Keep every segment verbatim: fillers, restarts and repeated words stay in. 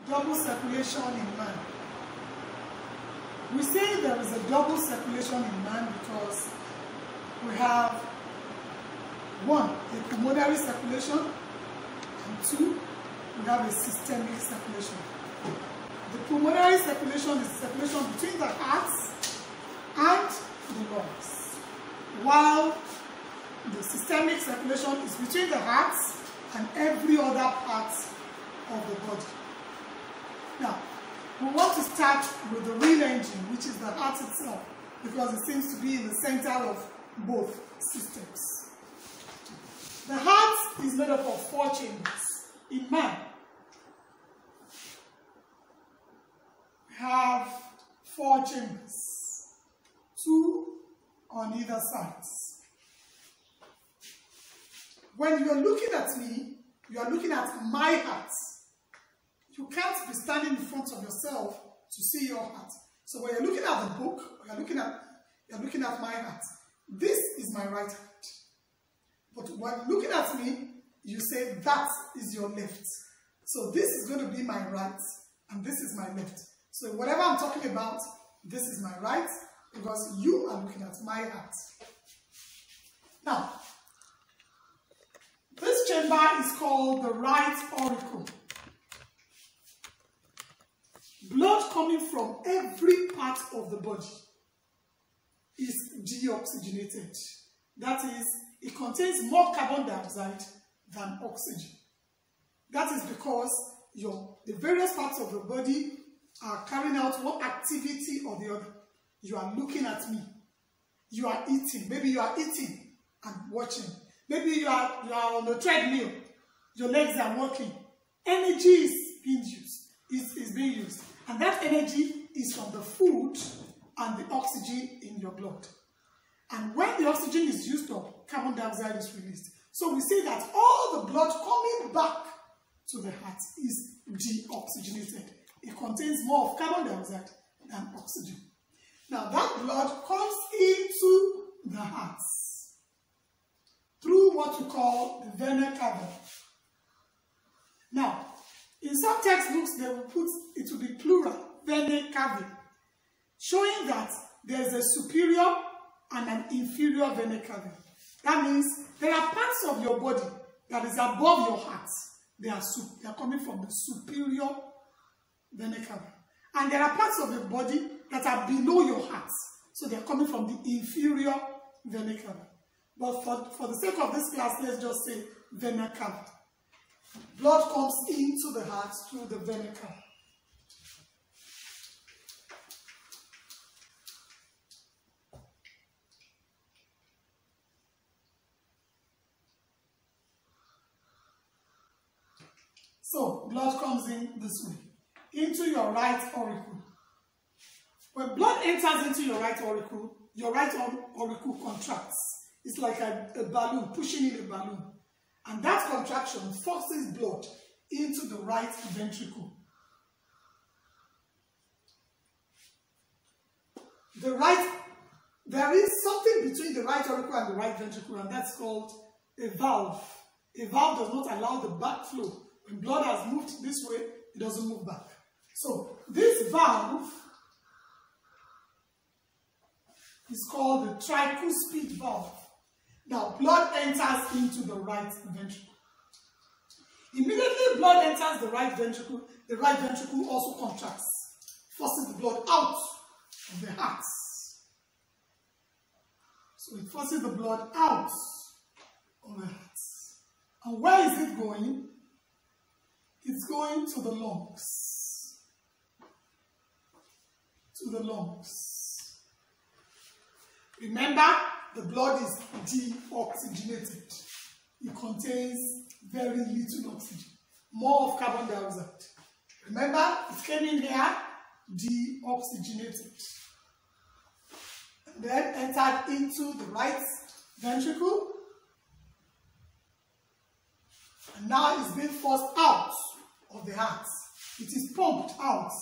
double circulation in man. We say there is a double circulation in man because we have one, a pulmonary circulation, and two, we have a systemic circulation. The pulmonary circulation is circulation between the heart and the lungs, while the systemic circulation is between the heart and every other part of the body. Now, we want to start with the real engine, which is the heart itself, because it seems to be in the center of both systems. The heart is made up of four chambers. In man, we have four chambers, two on either side. When you are looking at me, you are looking at my heart. You can't be standing in front of yourself to see your heart. So when you're looking at the book, you're looking at, you're looking at my heart. This is my right hand. But when looking at me, you say that is your left. So this is going to be my right, and this is my left. So whatever I'm talking about, this is my right, because you are looking at my heart. Now, this chamber is called the right auricle. Blood coming from every part of the body is deoxygenated. That is, it contains more carbon dioxide than oxygen. That is because your, the various parts of the body are carrying out one activity or the other. You are looking at me. You are eating. Maybe you are eating and watching. Maybe you are, you are on a treadmill. Your legs are working. Energy is being used. Is, is being used. And that energy is from the food and the oxygen in your blood. And when the oxygen is used up, carbon dioxide is released. So we say that all the blood coming back to the heart is deoxygenated. It contains more of carbon dioxide than oxygen. Now that blood comes into the heart through what we call the vena cava. Now, in some textbooks, they will put, it will be plural, vena cava, showing that there is a superior and an inferior vena cava. That means there are parts of your body that is above your heart. They are, they are coming from the superior vena cava. And there are parts of your body that are below your heart. So they are coming from the inferior vena cava. But for, for the sake of this class, let's just say vena cava. Blood comes into the heart through the vena cava. So, blood comes in this way, into your right auricle. When blood enters into your right auricle, your right auricle contracts. It's like a, a balloon, pushing in a balloon. And that contraction forces blood into the right ventricle. The right, there is something between the right auricle and the right ventricle, and that's called a valve. A valve does not allow the backflow. When blood has moved this way, it doesn't move back. So this valve is called the tricuspid valve. Now, blood enters into the right ventricle. Immediately blood enters the right ventricle, the right ventricle also contracts, forces the blood out of the heart. So it forces the blood out of the heart. And where is it going? It's going to the lungs. To the lungs. Remember, the blood is deoxygenated. It contains very little oxygen. More of carbon dioxide. Remember, it came in here, deoxygenated. And then entered into the right ventricle. And now it's being forced out of the heart. It is pumped out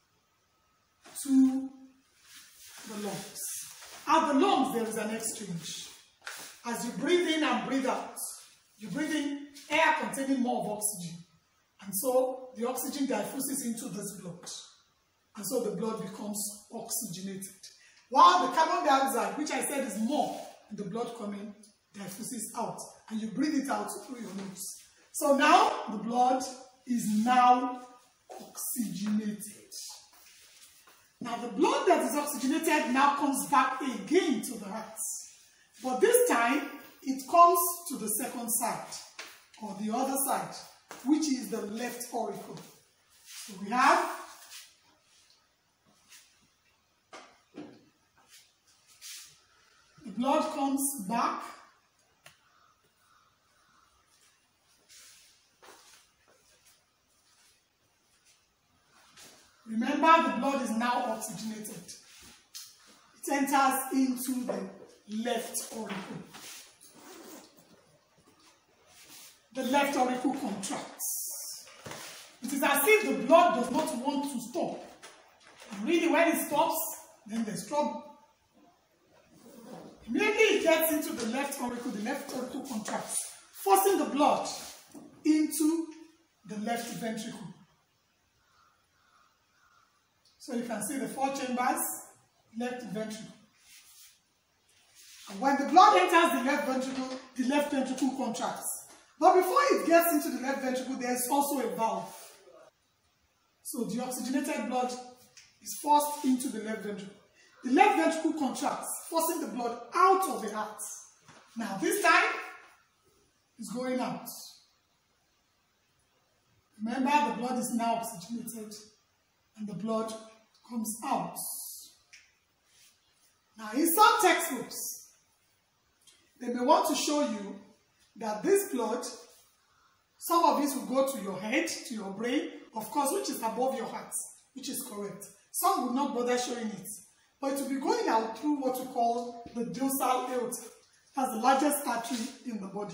to the lungs. At the lungs, there is an exchange. As you breathe in and breathe out, you breathe in air containing more of oxygen. And so the oxygen diffuses into this blood. And so the blood becomes oxygenated. While the carbon dioxide, which I said is more in the blood coming, diffuses out. And you breathe it out through your nose. So now the blood is now oxygenated. Now the blood that is oxygenated now comes back again to the heart. But this time, it comes to the second side, or the other side, which is the left auricle. So we have the blood comes back. Remember, the blood is now oxygenated. It enters into the left auricle. The left auricle contracts. It is as if the blood does not want to stop. And really, when it stops, then there's trouble. Immediately it gets into the left auricle, the left auricle contracts, forcing the blood into the left ventricle. So you can see the four chambers, left ventricle. And when the blood enters the left ventricle, the left ventricle contracts. But before it gets into the left ventricle, there's also a valve. So the oxygenated blood is forced into the left ventricle. The left ventricle contracts, forcing the blood out of the heart. Now this time, it's going out. Remember, the blood is now oxygenated and the blood comes out. Now in some textbooks, they may want to show you that this blood, some of it will go to your head, to your brain, of course, which is above your heart, which is correct. Some will not bother showing it. But it will be going out through what we call the dorsal aorta. That's the largest artery in the body.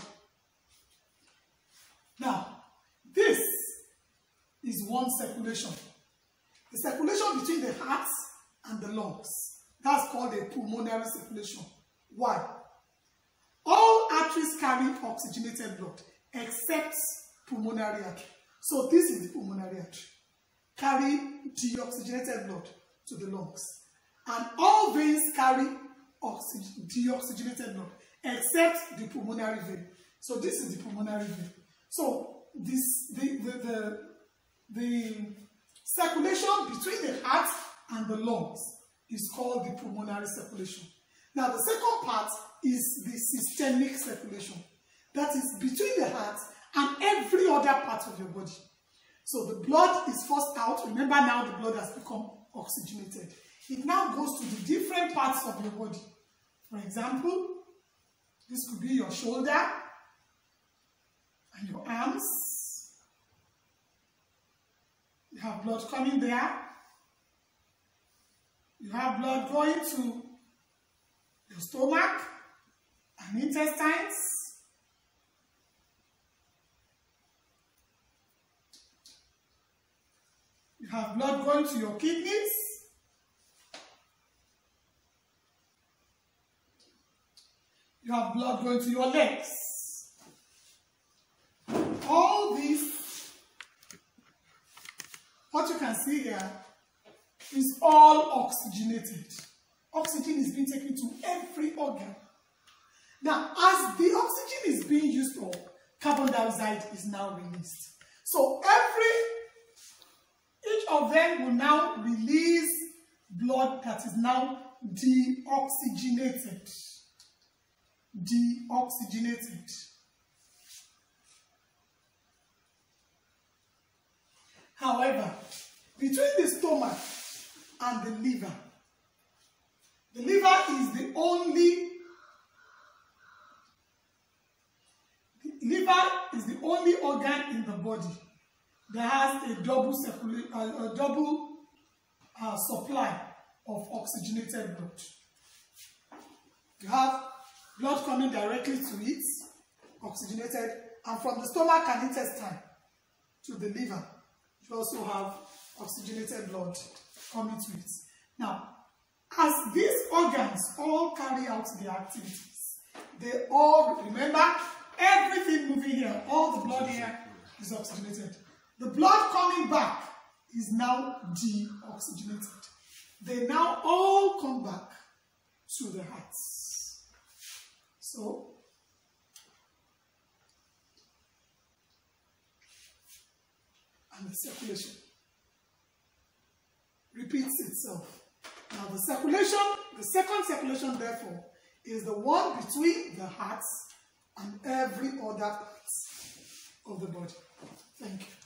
Now, this is one circulation. The circulation between the heart and the lungs. That's called a pulmonary circulation. Why? All arteries carry oxygenated blood except pulmonary artery. So this is the pulmonary artery. Carry deoxygenated blood to the lungs. And all veins carry deoxygenated blood except the pulmonary vein. So this is the pulmonary vein. So this the the the, the circulation between the heart and the lungs is called the pulmonary circulation. Now the second part is the systemic circulation. That is between the heart and every other part of your body. So the blood is forced out. Remember, now the blood has become oxygenated. It now goes to the different parts of your body. For example, this could be your shoulder and your arms. You have blood coming there. You have blood going to your stomach and intestines. You have blood going to your kidneys. You have blood going to your legs. All these, what you can see here, is all oxygenated. Oxygen is being taken to every organ. Now, as the oxygen is being used up, carbon dioxide is now released. So every, each of them will now release blood that is now deoxygenated. Deoxygenated. However, between the stomach and the liver, the liver is the only the liver is the only organ in the body that has a double circulation, a, a double uh, supply of oxygenated blood. You have blood coming directly to it, oxygenated, and from the stomach and intestine to the liver, you also have oxygenated blood coming to it. Now, as these organs all carry out their activities, they all, remember, everything moving here, all the blood here is oxygenated. The blood coming back is now deoxygenated. They now all come back to the heart. So, and the circulation repeats itself. Now the circulation, the second circulation therefore, is the one between the heart and every other part of the body. Thank you.